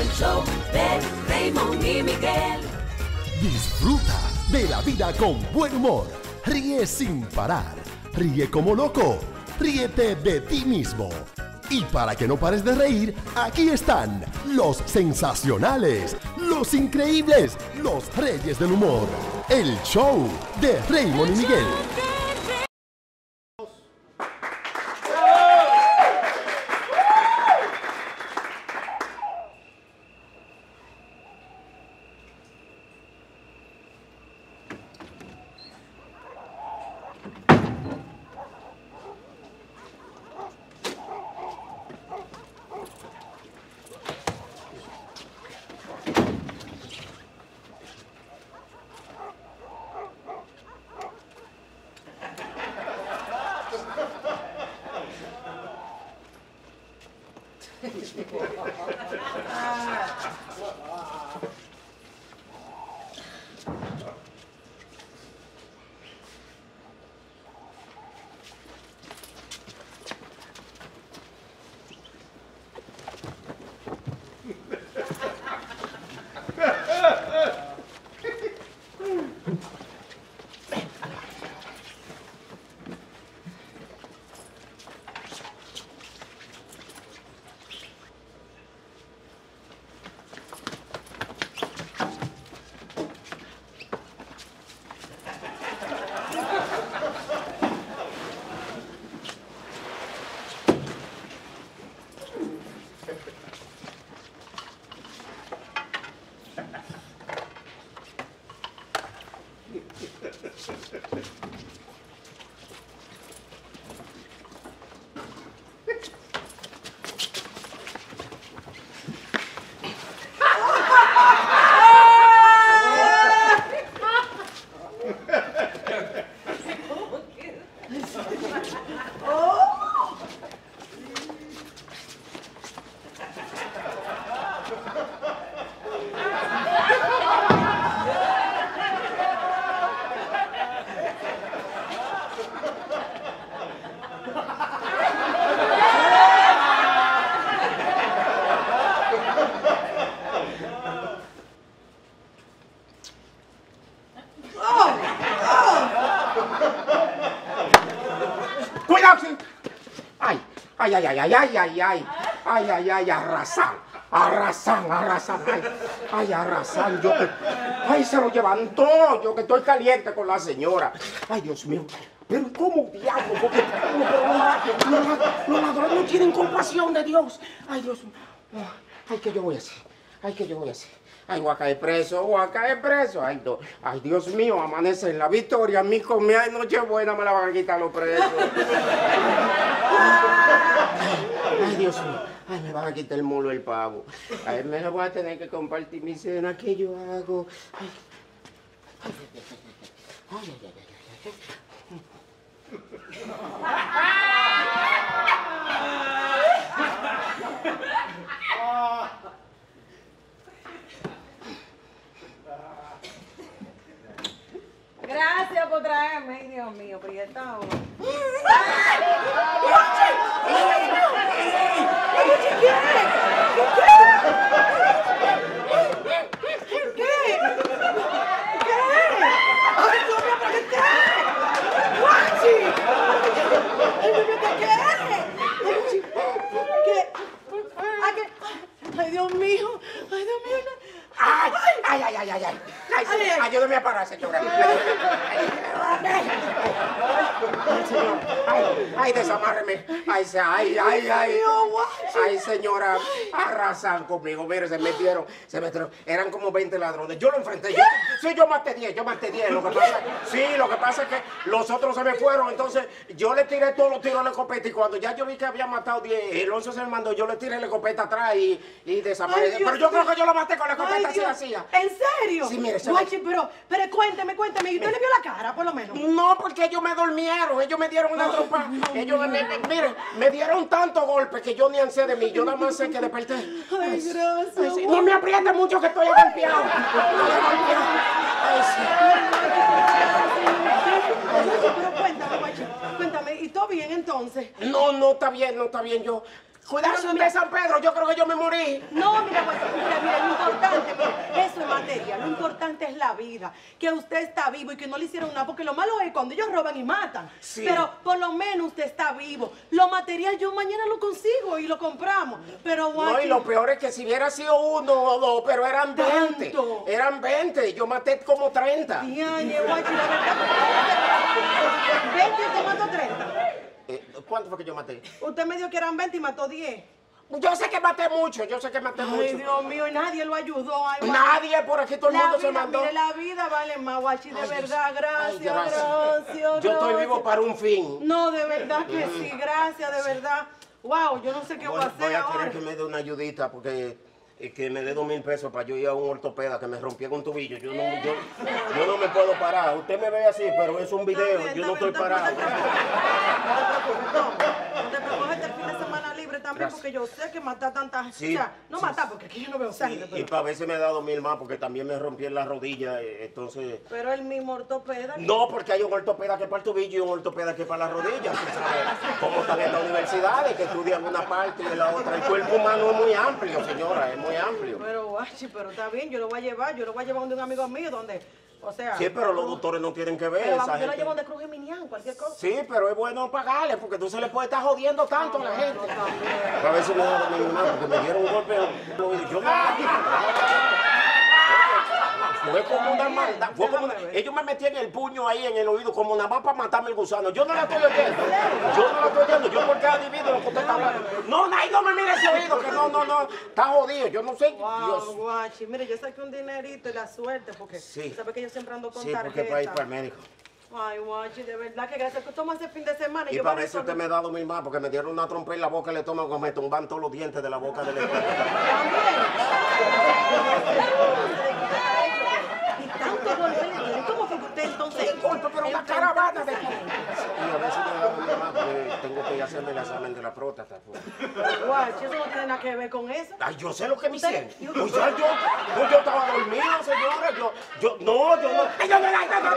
el show de Raymond y Miguel. Disfruta de la vida con buen humor. Ríe sin parar. Ríe como loco. Ríete de ti mismo. Y para que no pares de reír, aquí están los sensacionales, los increíbles, los reyes del humor. El show de Raymond y Miguel. Ay, arrasan, arrasan, se lo llevan todo, yo que estoy caliente con la señora. Ay, Dios mío, pero ¿cómo diablo? Porque los ladrones no tienen compasión de Dios. Ay, Dios mío, ay, ¿qué yo voy a hacer? Ay, voy a caer preso, Ay, Dios mío, amanece en la Victoria, mi comida de Nochebuena me la van a quitar los presos. Ay, Dios mío, ay, me van a quitar el mulo el pavo. Ay, me lo voy a tener que compartir mi cena, ¿qué yo hago? Gracias por traerme, ay, Dios mío, pero ya estamos. Ay, Dios mío. Ay, ayúdame a parar, señora. Ay, desamárreme. Ay, señora, arrasan conmigo. Mire, se metieron. Eran como 20 ladrones. Yo lo enfrenté. Yo maté 10. Lo que pasa es que los otros se me fueron. Entonces, yo le tiré todos los tiros a la escopeta. Y cuando ya yo vi que había matado 10, el 11 se me mandó. Yo le tiré la escopeta atrás y desapareció. Pero yo creo que yo lo maté con la escopeta así hacía. ¿En serio? Sí, mire, Guachi, pero cuénteme. ¿Y usted le vio la cara, por lo menos? No, porque ellos me durmieron. Ellos me dieron una trompa. Ellos me dieron tantos golpes que yo ni ansé de mí. Yo nada más sé que desperté. Ay, gracias. Sí. No me apriete mucho que estoy golpeado. Pero cuéntame, Guachi. Cuéntame, ¿y todo bien entonces? No está bien. Yo Cuidarse de San Pedro, yo creo que yo me morí. No, mira, pues, mira, lo importante, mira, eso es materia, lo importante es la vida, que usted está vivo y que no le hicieron nada, porque lo malo es cuando ellos roban y matan. Sí. Pero por lo menos usted está vivo. Lo material yo mañana lo consigo y lo compramos. Pero No, y guachi, lo peor es que si hubiera sido 1 o 2, pero eran 20. ¿Tanto? Eran 20, yo maté como 30. Diañe, guachi, la verdad, 20 y usted mató 30. ¿Cuánto fue que yo maté? Usted me dijo que eran 20 y mató 10. Yo sé que maté mucho, yo sé que maté Ay, mucho. Dios mío, y nadie lo ayudó. Ay, guachi. Nadie por aquí, todo el La mundo vida, se mandó. mire, la vida vale más, guachi, de Ay, verdad, Ay, gracias. Yo estoy vivo para un fin. No, de verdad que sí, gracias, de verdad. Wow, yo no sé qué voy a hacer Voy a ahora. querer que me dé una ayudita porque que me dé 2,000 pesos para yo ir a un ortopeda que me rompió un tobillo. Yo no me puedo parar. Usted me ve así, pero es un video. Está bien, Yo no está estoy bien, parado. No te preocupes, el fin de semana libre también, Gracias. porque yo sé que matar tanta gente. Sí, O sea, no sí, matar, porque aquí yo no veo sangre. Y para ver si me da 2,000 más porque también me rompí en la rodilla. Entonces. Pero el mismo ortopeda. No, porque hay un ortopeda que es para el tobillo y un ortopeda que es para la rodilla. ¿Tú sabes cómo están estas universidades que estudian una parte y la otra? El cuerpo humano es muy amplio, señora, es muy amplio. Pero, guachi, pero está bien, yo lo voy a llevar donde un amigo mío, donde, o sea... Sí, pero los doctores no tienen que ver Pero esa vamos, yo lo gente. llevo donde Cruz Geminián, cualquier cosa. Sí, pero es bueno pagarle porque tú se le puede estar jodiendo tanto a la gente. A ver si me da 2,000 más porque me dieron un golpe. Yo fue como una maldad. Ellos me metían el puño ahí en el oído como nada más para matarme el gusano. Yo no la estoy oyendo. Yo no la estoy oyendo. Yo porque adivino lo que usted está hablando. No, no me mire ese oído que no. Está jodido. Yo no sé. Wow, Dios. guachi, mire, yo saqué un dinerito y la suerte, porque Sí. sabes que yo siempre ando con Sí, porque tarjeta. para ir para el médico. Ay, guachi, de verdad que gracias. Toma ese fin de semana. Y yo para voy a ver si usted resolver- me da 2,000 más porque me dieron una trompa en la boca y le toman como me tumban todos los dientes de la boca del estómago. Y tanto golpe le dieron. ¿Cómo fue que usted entonces? Corto, pero una enfrentó caravana de... esa gente? Y a ver si me da 2,000 más porque tengo que ir a hacerme el examen de la próstata. Guachi, eso no tiene nada que ver con eso. Ay, yo sé lo que me hicieron. Yo- Pues ya yo estaba dormido, señora. No. Ay, no.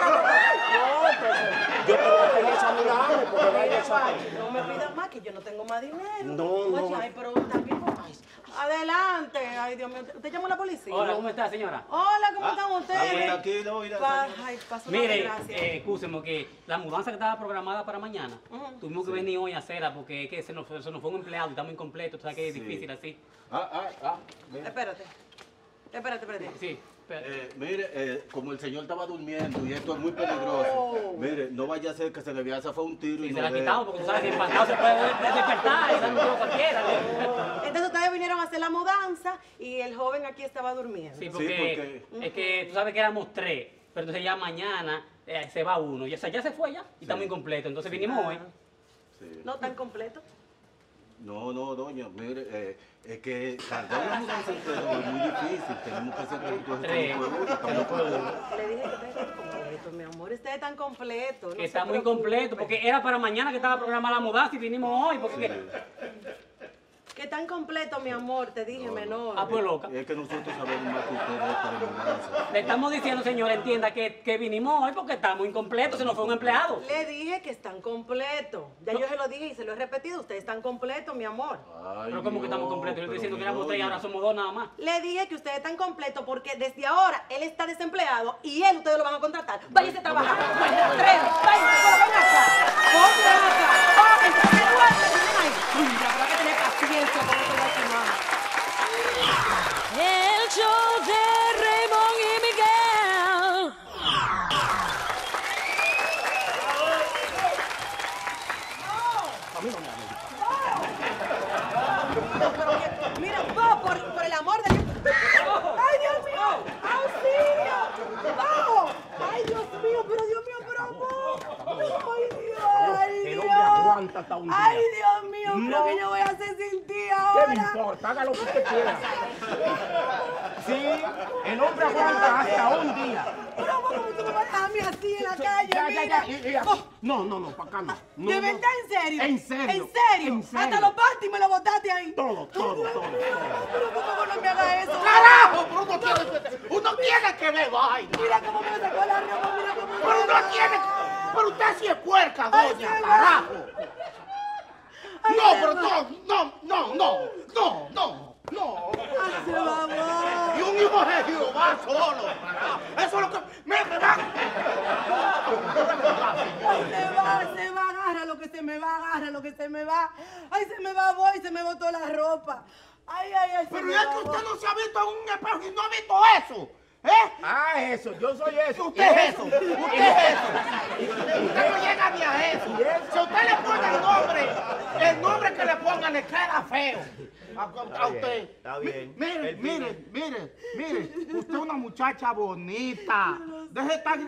Yo tengo que examinarme porque vaya a examinar. Guachi, no me pidas más, que yo no tengo más dinero. No. Guachi, ay, pero también... Adelante. Ay, Dios mío. ¿Usted llamó a la policía? Hola, ¿cómo está, señora? Hola, ¿cómo están ustedes? tranquilo, mira, Ay, pasó una Mire, desgracia. escúcheme, que la mudanza que estaba programada para mañana, tuvimos que venir hoy a hacerla porque es que se nos fue un empleado y estamos incompletos, o sea que es difícil así. mira. Espérate. Sí, pero- Mire, como el señor estaba durmiendo y esto es muy peligroso, mire, no vaya a ser que se le vaya a zafar un tiro y y se no la dé. quitamos porque tú sabes que empantado se puede despertar y dar un cualquiera. Entonces ustedes vinieron a hacer la mudanza y el joven aquí estaba durmiendo. Sí, porque es que tú sabes que éramos 3, pero entonces ya mañana se va uno. Ya se fue ya y estamos incompletos. Entonces vinimos hoy. Sí. No tan completo. No, doña, mire, es que cargar una mudanza entera es muy difícil. Tenemos que hacer todo Tres. Le dije que ustedes están completos, mi amor. Ustedes están completos. Que estamos incompletos porque era para mañana que estaba programada la mudanza y vinimos hoy. Porque Que están completos, mi amor. Te dije, menor. Ah, pues loca. Es que nosotros sabemos más que ustedes esto de mudanza. Le estamos diciendo, señora, entienda que vinimos hoy porque estamos incompletos, se nos fue un empleado. Le dije que están completos. Ya yo se lo dije y se lo he repetido. Ustedes están completos, mi amor. Ay, Pero como que estamos Dios, completos, yo estoy diciendo que pero éramos 3 y ahora somos 2 nada más. Le dije que ustedes están completos porque desde ahora él está desempleado y él ustedes lo van a contratar. Váyanse a trabajar. Váyanse, atreven. Váyanse, pero ven acá. Pongan acá. Váyanse, ven ahí. Uy, la verdad que tener paciencia con esto de aquí, mamá. El show de Raymond y Miguel. Pero que, mira, no, por el amor de Dios. ¡Ay, Dios mío! ¡Auxilio! ¡No! ¡Ay, Dios mío! ¡Pero Dios mío, pero amor! ¡Ay, Dios! ¡Ay, El Dios! hombre aguanta hasta un día. ¡Ay, Dios mío! ¿Pero qué yo voy a hacer sin ti ¿Qué ahora? me importa? Haga lo que usted quiera. Sí, el hombre aguanta hasta un día. Pero ¿cómo tú me vas a dejar a mí así en la calle? Ya. Mira. y así. No, para acá no. No, ¿De no. verdad, en serio? En serio. ¿En serio? En serio. Hasta los pastis me lo botaste ahí. Todo. Pero por favor no me haga eso. ¡Carajo! Pero uno tiene que ver, vaina. Mira cómo me sacó la ropa, mira cómo me Pero uno tiene que... Pero usted sí es puerca, doña, carajo. Ay, No, de pero verdad. Ay, se va. Y un hijo de Jehová solo. Eso es lo que me va. Se va, agarra lo que se me va, agarra lo que se me va. Ay, se me va, voy, se me botó la ropa. Ay. Pero es que usted no se ha visto en un espejo y no ha visto eso. Ah, eso, yo soy eso. Usted es eso. Usted no llega ni a eso. Si usted le pone el nombre que le ponga le queda feo. A usted. Está bien. Mire. Usted es una muchacha bonita. Deje de estar.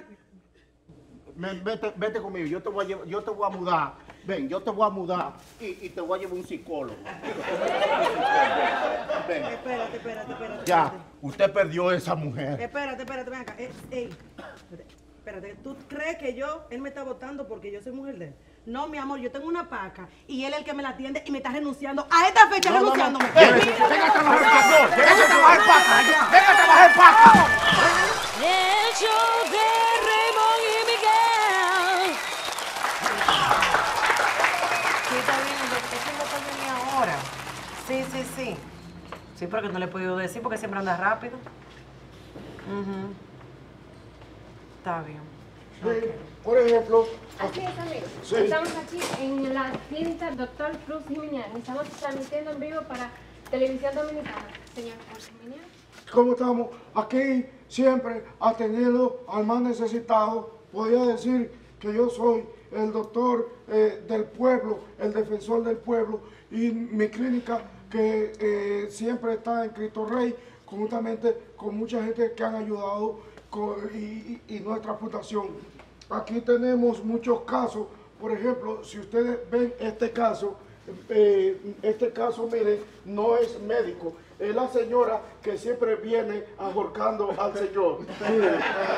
Vete conmigo, yo te voy a mudar. Ven, yo te voy a mudar y te voy a llevar un psicólogo. Ven. Espérate. Ya, usted perdió a esa mujer. Espérate, ven acá. Espérate, ¿tú crees que él me está votando porque yo soy mujer de él? No, mi amor, yo tengo una paca y él es el que me la atiende y me está renunciando. A esta fecha renunciándome. Venga a trabajar, venga a trabajar paca. Venga a trabajar paca. El show de Raymond y Miguel. Sí, está bien, es lo que venía ahora. Sí. Sí, pero que no le he podido decir porque siempre anda rápido. Está bien. Por ejemplo, Así es, amigos. Sí. Estamos aquí en la clínica Dr. Cruz Jiménez. Estamos transmitiendo en vivo para Televisión Dominicana. Señor Cruz Jiménez. ¿Cómo estamos? Aquí siempre atendiendo al más necesitado. Podría decir que yo soy el doctor del pueblo, el defensor del pueblo, y mi clínica que siempre está en Cristo Rey, conjuntamente con mucha gente que han ayudado y nuestra fundación. Aquí tenemos muchos casos. Por ejemplo, si ustedes ven este caso, mire, no es médico. Es la señora que siempre viene ahorcando al señor. Mire,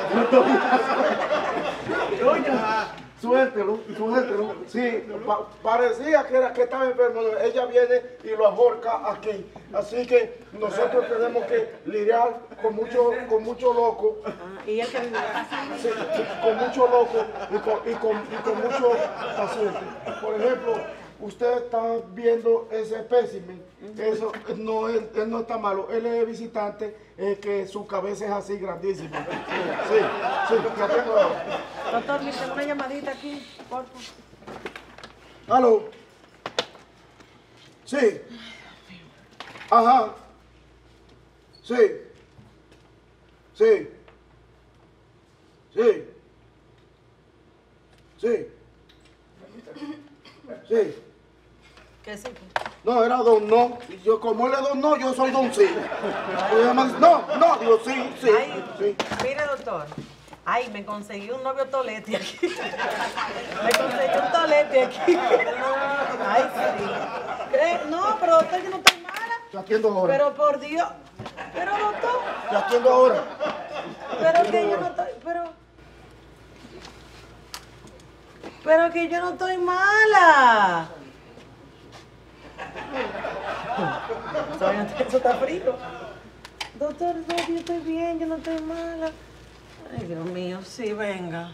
doña, suéltelo. Sí, parecía que estaba enfermo. Ella viene y lo ahorca aquí. Así que nosotros tenemos que lidiar con mucho loco. ¿Y él que vive? Sí, con mucho loco y con muchos pacientes. Por ejemplo, usted está viendo ese espécimen. Eso él no está malo. Él es visitante, que su cabeza es así grandísima. Sí, ya tengo. Doctor, me tengo una llamadita aquí, por favor. ¿Aló? Sí. Ajá. Sí. ¿Qué sí? No, era don no. Y yo, como él es don no, yo soy don sí. No, digo sí. Ay, mire, doctor. Ay, me conseguí un novio tolete aquí. Me conseguí un tolete aquí. Ay, sí. ¿Qué? No, pero doctor, yo no estoy mala. Te atiendo ahora. Pero por Dios. Pero doctor. Te atiendo ahora. Pero que yo no estoy. Pero que yo no estoy mala. Eso está frío. Doctor, no, yo estoy bien, yo no estoy mala. Ay, Dios mío, sí, venga.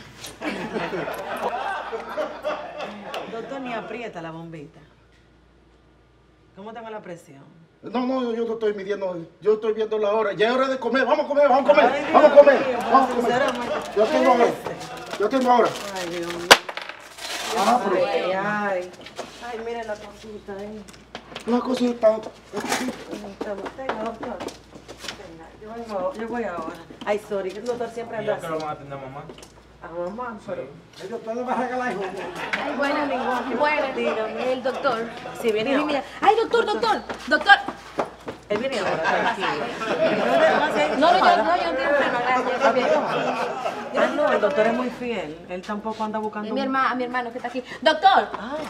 Doctor, ni aprieta la bombita. ¿Cómo tengo la presión? No, yo no estoy midiendo, yo estoy viendo la hora. Ya es hora de comer, vamos a comer. Ay, Vamos a comer. sinceramente. Yo atiendo ahora. Ay, Dios mío. Ah, pero Ay, miren la cosita ahí. una cosita. Tenga, doctor. Venga, yo voy ahora. Ay, sorry, que el doctor siempre anda así. ¿Qué lo van a atender a mamá? A mamá, pero... Ellos te van a regalar, hijo. Ay, buenas. Dígame. El doctor. Sí, viene Ay, ahora. mira. Ay, doctor. Él viene ahora, tranquilo. No, yo no entiendo, gracias. Bien. Ah, no, el doctor es muy fiel. Él tampoco anda buscando... Mi hermano que está aquí. Doctor,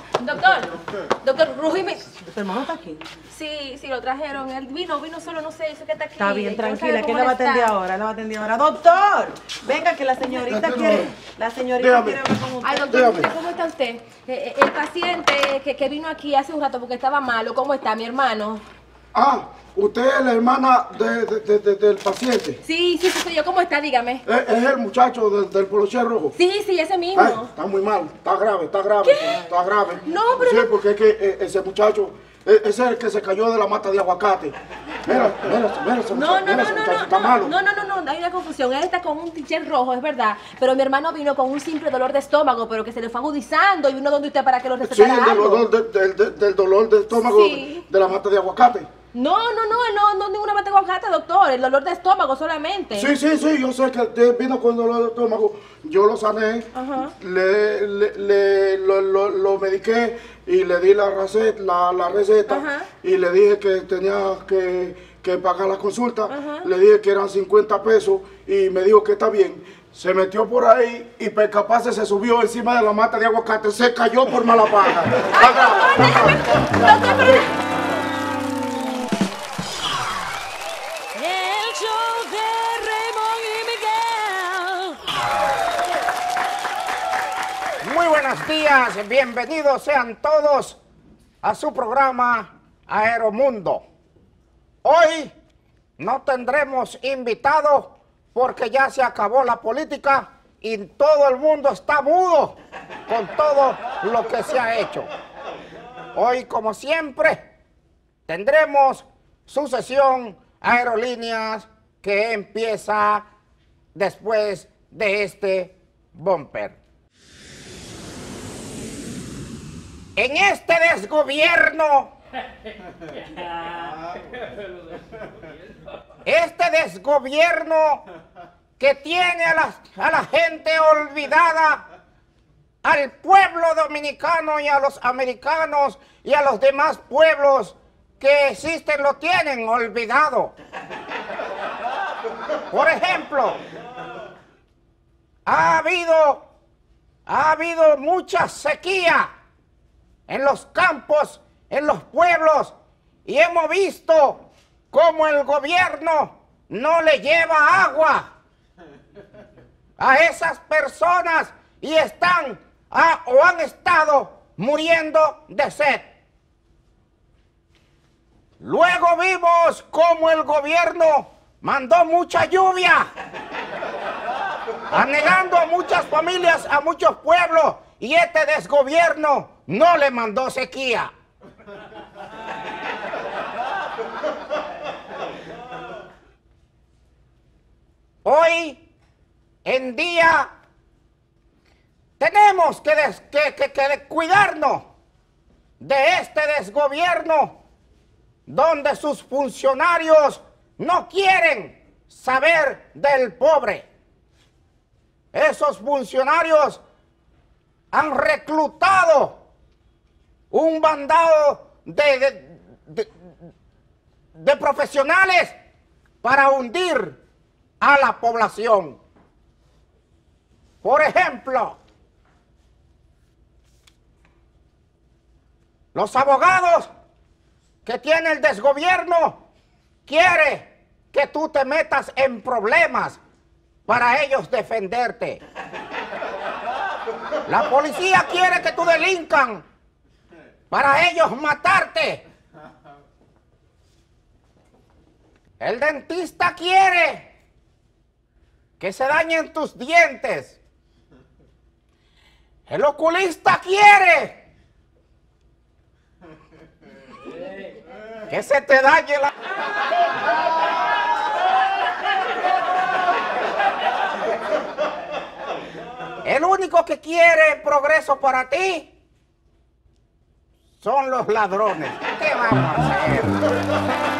Rujimi. ¿Tu hermano está aquí? Sí, lo trajeron. Él vino solo, no sé, eso que está aquí. Está bien, Quiero tranquila, saber que él cómo la va a está. atender ahora. Doctor, venga que la señorita quiere... La señorita quiere hablar con usted. Ay, doctor, ¿cómo está usted? El paciente que vino aquí hace un rato porque estaba malo, ¿cómo está, mi hermano? Ah, usted es la hermana del paciente. Sí, soy yo. ¿Cómo está? Dígame. Es el muchacho del poloché rojo. Sí, ese mismo. Ay, está muy mal, está grave. ¿Qué? Está grave. No, pero sí, no- porque es que ese muchacho ese es el que se cayó de la mata de aguacate. Mira, está malo. No, hay una confusión. Él está con un t-shirt rojo, es verdad. Pero mi hermano vino con un simple dolor de estómago, pero que se le fue agudizando y vino donde usted para que lo recetara. Sí, del dolor de estómago de la mata de aguacate. No, ninguna mata de aguacate, doctor. El dolor de estómago solamente. Sí, yo sé que usted vino con dolor de estómago. Yo lo sané, lo mediqué y le di la receta y le dije que tenía que pagar la consulta. Le dije que eran 50 pesos y me dijo que está bien. Se metió por ahí y capaz se subió encima de la mata de aguacate. Se cayó por mala paga. El show de Raymond y Miguel. Muy buenos días, bienvenidos sean todos a su programa Aeromundo. Hoy no tendremos invitados porque ya se acabó la política y todo el mundo está mudo con todo lo que se ha hecho. Hoy, como siempre, tendremos su sesión Aerolíneas que empieza después de este bumper. En este desgobierno, que tiene a la gente olvidada, al pueblo dominicano y a los americanos y a los demás pueblos que existen, lo tienen olvidado. Por ejemplo, ha habido mucha sequía en los campos, en los pueblos, y hemos visto cómo el gobierno no le lleva agua a esas personas y están o han estado muriendo de sed. Luego vimos cómo el gobierno mandó mucha lluvia, anegando a muchas familias, a muchos pueblos, y este desgobierno no le mandó sequía. Hoy en día tenemos que cuidarnos de este desgobierno donde sus funcionarios no quieren saber del pobre. Esos funcionarios han reclutado un bandado de profesionales para hundir a la población. Por ejemplo, los abogados que tiene el desgobierno quiere que tú te metas en problemas para ellos defenderte. La policía quiere que tú delincan para ellos matarte. El dentista quiere que se dañen tus dientes. El oculista quiere que se te dañe la... El único que quiere progreso para ti son los ladrones. ¿Qué vamos a hacer?